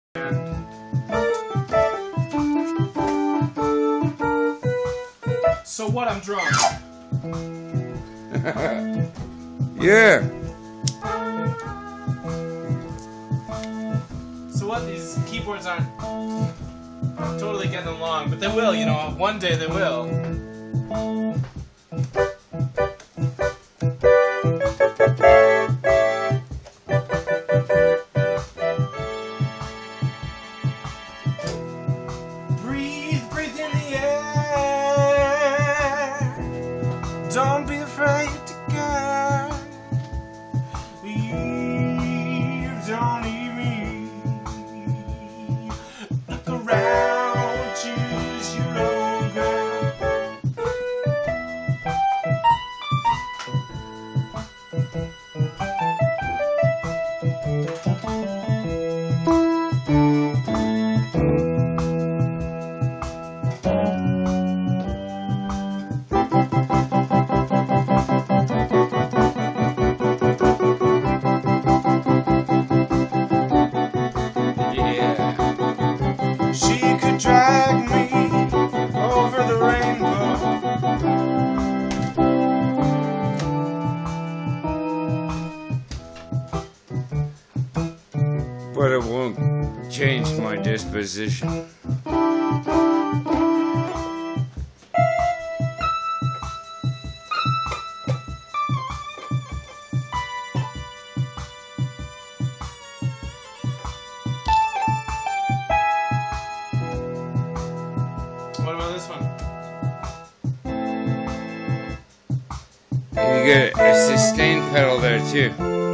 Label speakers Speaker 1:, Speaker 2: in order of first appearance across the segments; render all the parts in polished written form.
Speaker 1: So what? I'm drunk.
Speaker 2: Yeah.
Speaker 1: So what? These keyboards aren't totally getting along, but they will. You know, one day they will. Breathe in the air. Don't be afraid to go. You don't need me. Look around, choose your own ground. She could drag me over the rainbow.
Speaker 2: But it won't change my disposition.
Speaker 1: What about this one?
Speaker 2: And you get a sustain pedal there too.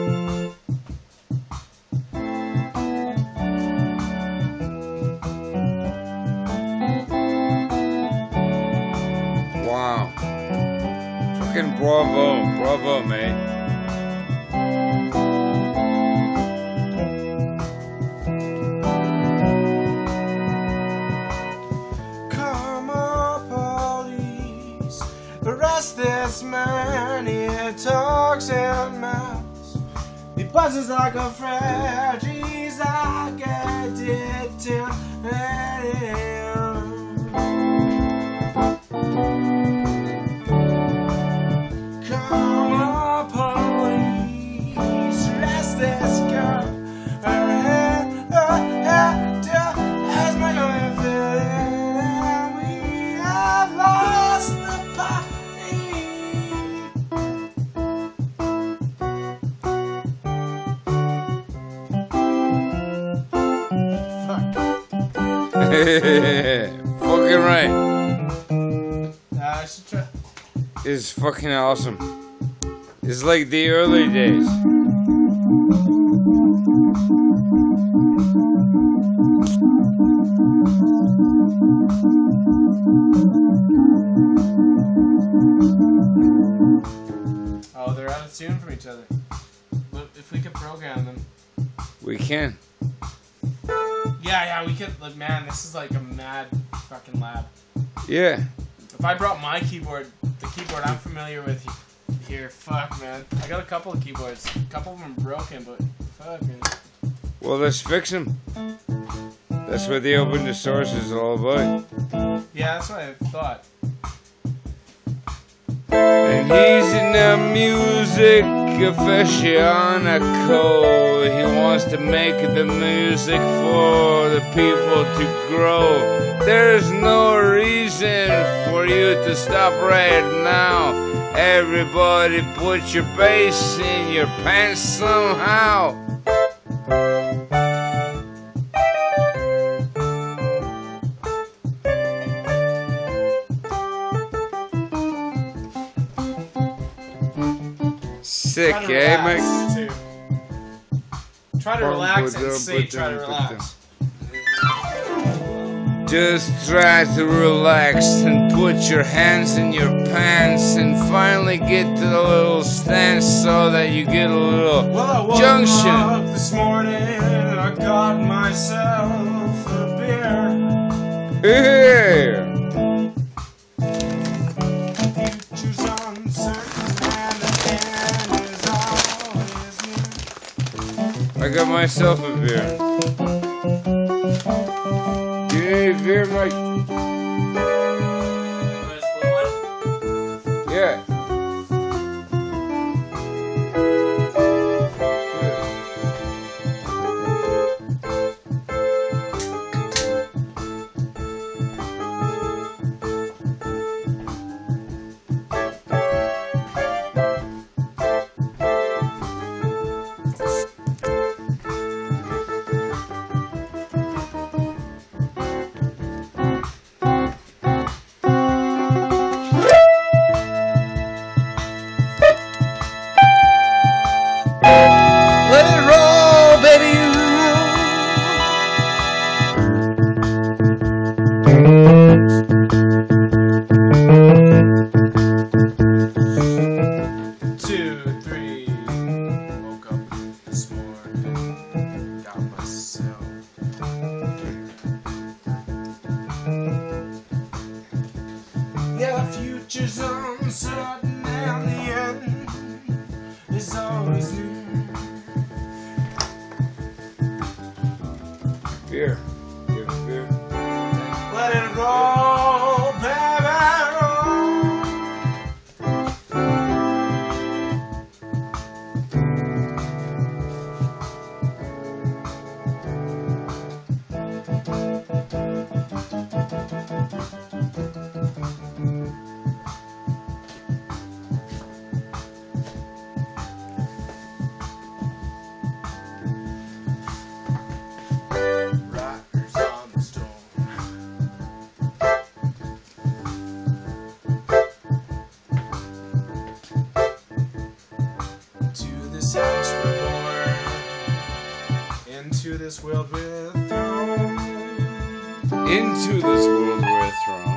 Speaker 2: Wow. Fucking bravo, mate.
Speaker 1: Come on, police. Arrest this man. He talks and mouths. He buzzes like a frere. Jeez, I get it to him. Come on, police. Arrest this girl. As my going feeling, we have lost the party. Fuck.
Speaker 2: Fucking right.
Speaker 1: I should try.
Speaker 2: It's fucking awesome. It's like the early days.
Speaker 1: Oh, they're out of tune from each other. But if we could program them.
Speaker 2: We can.
Speaker 1: Yeah, we could. Like, man, this is like a mad fucking lab.
Speaker 2: Yeah.
Speaker 1: If I brought my keyboard, the keyboard I'm familiar with here, fuck, man. I got a couple of keyboards. A couple of them are broken, but fuck, man.
Speaker 2: Well, let's fix them. That's what the open source is all about.
Speaker 1: Yeah, that's what I thought.
Speaker 2: And he's in the music aficionado. He wants to make the music for the people to grow. There's no reason for you to stop right now. Everybody put your bass in your pants somehow. Sick,
Speaker 1: Try to
Speaker 2: eh,
Speaker 1: relax,
Speaker 2: mate?
Speaker 1: too. Try to relax and say try to relax.
Speaker 2: Just try to relax and put your hands in your pants and finally get to the little stance so that you get a little
Speaker 1: Well, I woke
Speaker 2: junction.
Speaker 1: up this morning and I got myself a beer.
Speaker 2: Yeah.
Speaker 1: Future's uncertain and the end is always near.
Speaker 2: I got myself a beer. you hear my... Yeah.
Speaker 3: Let it roll, baby.
Speaker 1: Two, three. Woke up this morning, got myself. Yeah, the future's uncertain and the end is always near.
Speaker 2: Beer. Give us beer.
Speaker 1: Let it roll, baby, roll. Riders on the storm. To this house we're born, into this world we're thrown.
Speaker 2: Into this world we're thrown.